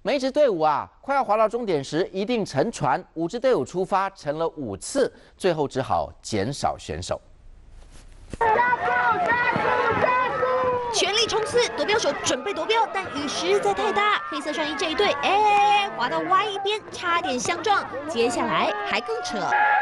每一支队伍啊，快要滑到终点时，一定沉船。5支队伍出发，沉了5次，最后只好减少选手。 全力冲刺，夺标手准备夺标，但雨实在太大，黑色上衣这一队，滑到歪一边，差点相撞。接下来还更扯。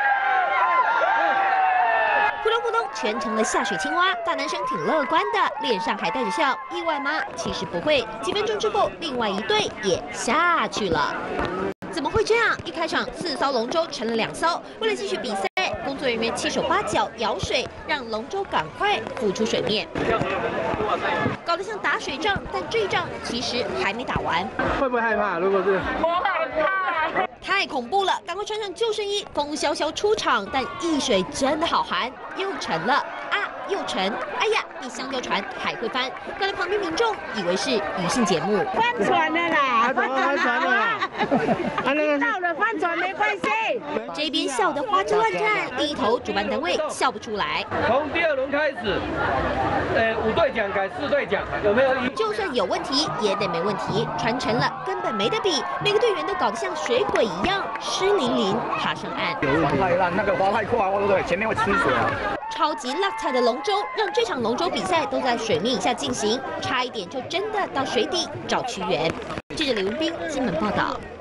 扑通扑通，全程的下水青蛙，大男生挺乐观的，脸上还带着笑。意外吗？其实不会。几分钟之后，另外一队也下去了。怎么会这样？一开场4艘龙舟沉了2艘，为了继续比赛，工作人员7手8脚舀水，让龙舟赶快浮出水面。搞得像打水仗，但这一仗其实还没打完。 会不会害怕？如果是我害怕。 太恐怖了！赶快穿上救生衣，风萧萧出场。但易水真的好寒，又沉了啊，又沉！哎呀，比香蕉船还会翻。刚才旁边民众以为是娱乐节目， 翻船了啦！ 怎么翻船了？ 到了翻船没关系。 这边笑得花枝乱颤，另一头主办单位笑不出来。 从第2轮开始，5队奖改4队奖，有没有？ 就算有问题，也得没问题。船沉了，根本没得比。每个队员都搞得像水鬼一样，湿淋淋爬上岸。 船太烂，那个划太快，对不对？前面会吃水啊。 超级辣彩的龙舟，让这场龙舟比赛都在水面以下进行，差一点就真的到水底找屈原。记者李文斌，金门报道。